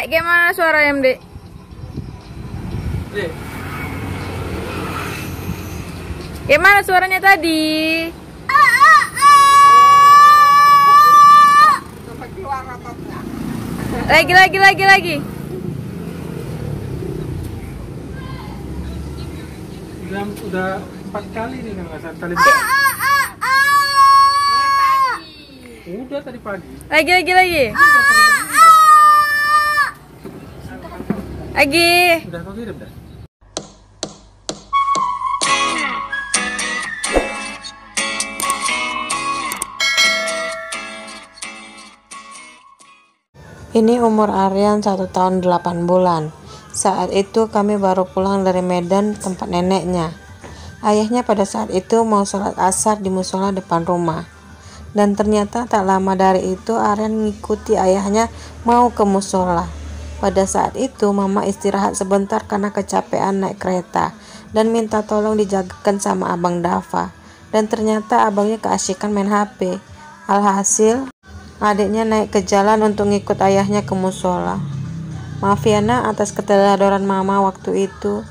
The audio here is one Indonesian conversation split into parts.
Dek, gimana suaranya, Dek? Dek. Gimana suaranya tadi? Lagi. Udah 4 kali nih nggak salah kali. Udah tadi pagi. Lagi. Udah kau kirim dah. Ini umur Aryan 1 tahun 8 bulan. Saat itu kami baru pulang dari Medan, tempat neneknya. Ayahnya pada saat itu mau sholat asar di musola depan rumah. Dan ternyata tak lama dari itu Aryan mengikuti ayahnya mau ke musola. Pada saat itu mama istirahat sebentar karena kecapean naik kereta dan minta tolong dijagakan sama abang Dava. Dan ternyata abangnya keasyikan main HP. Alhasil adiknya naik ke jalan untuk ngikut ayahnya ke musola. Maaf ya nak atas keteledoran mama waktu itu.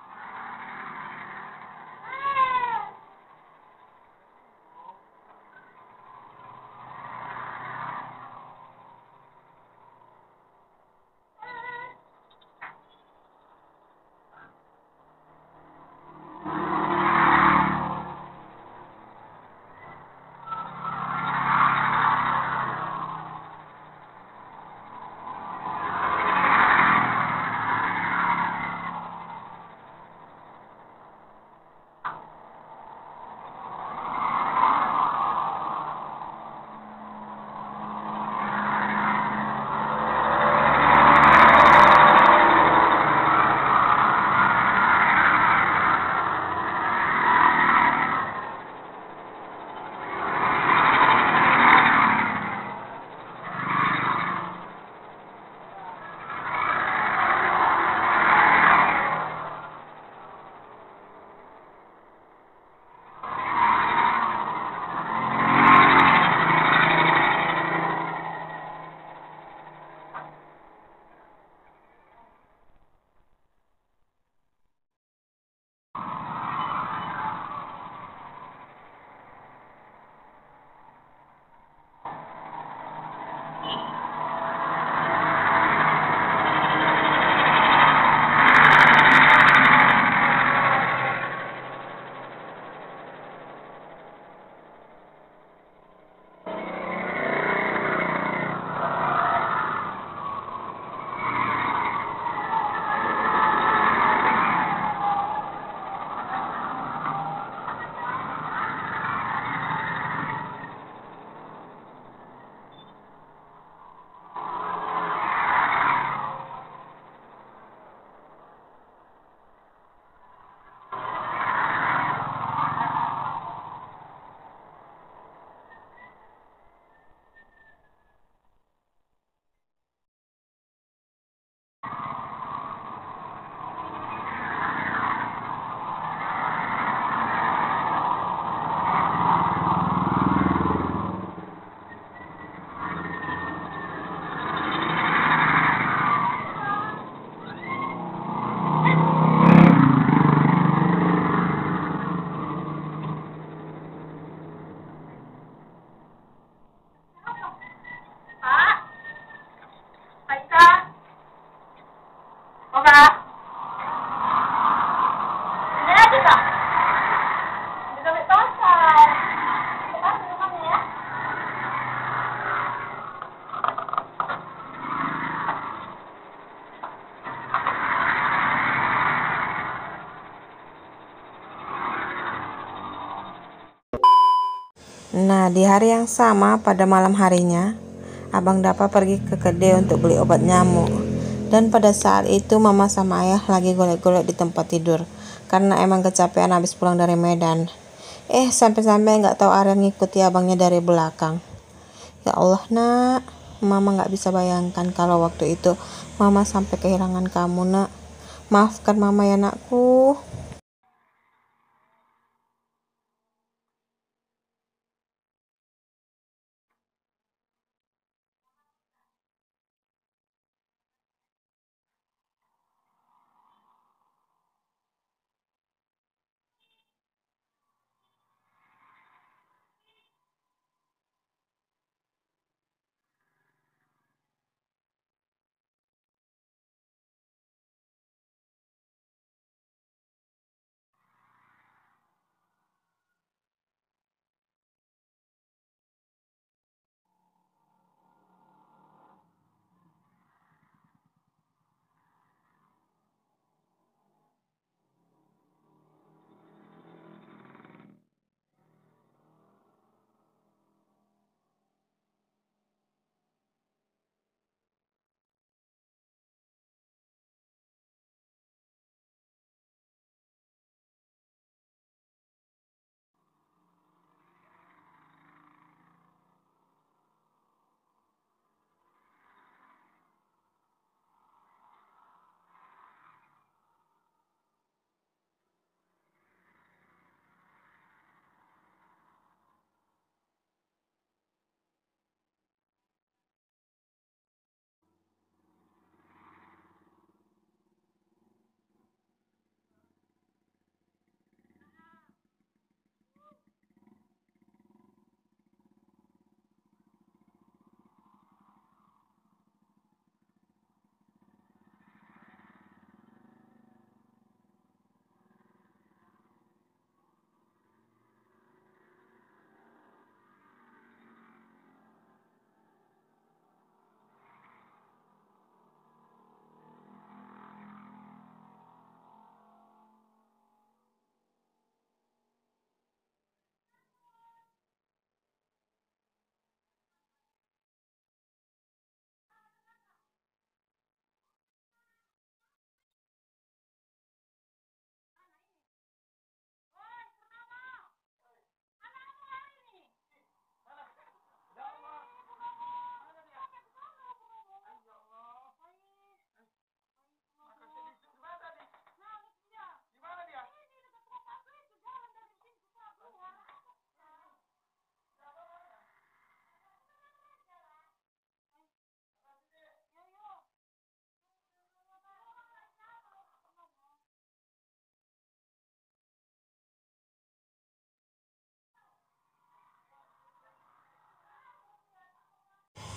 Nah, di hari yang sama pada malam harinya, Abang Dapa pergi ke kedai untuk beli obat nyamuk. Dan pada saat itu mama sama ayah lagi golek-golek di tempat tidur karena emang kecapean habis pulang dari Medan. Sampai-sampai nggak tahu Aryan ngikuti abangnya dari belakang. Ya Allah nak, mama nggak bisa bayangkan kalau waktu itu mama sampai kehilangan kamu nak. Maafkan mama ya nakku.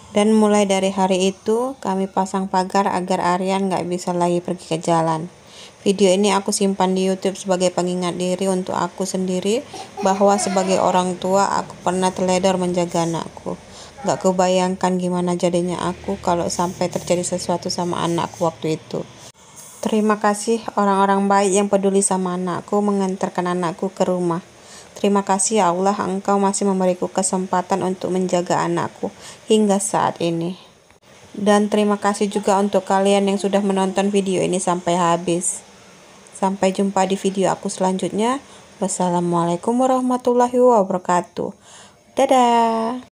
Dan mulai dari hari itu, kami pasang pagar agar Aryan gak bisa lagi pergi ke jalan. Video ini aku simpan di YouTube sebagai pengingat diri untuk aku sendiri bahwa sebagai orang tua aku pernah teledor menjaga anakku. Gak kebayangkan gimana jadinya aku kalau sampai terjadi sesuatu sama anakku waktu itu. Terima kasih orang-orang baik yang peduli sama anakku mengantarkan anakku ke rumah. Terima kasih ya Allah, Engkau masih memberiku kesempatan untuk menjaga anakku hingga saat ini. Dan terima kasih juga untuk kalian yang sudah menonton video ini sampai habis. Sampai jumpa di video aku selanjutnya. Wassalamualaikum warahmatullahi wabarakatuh. Dadah.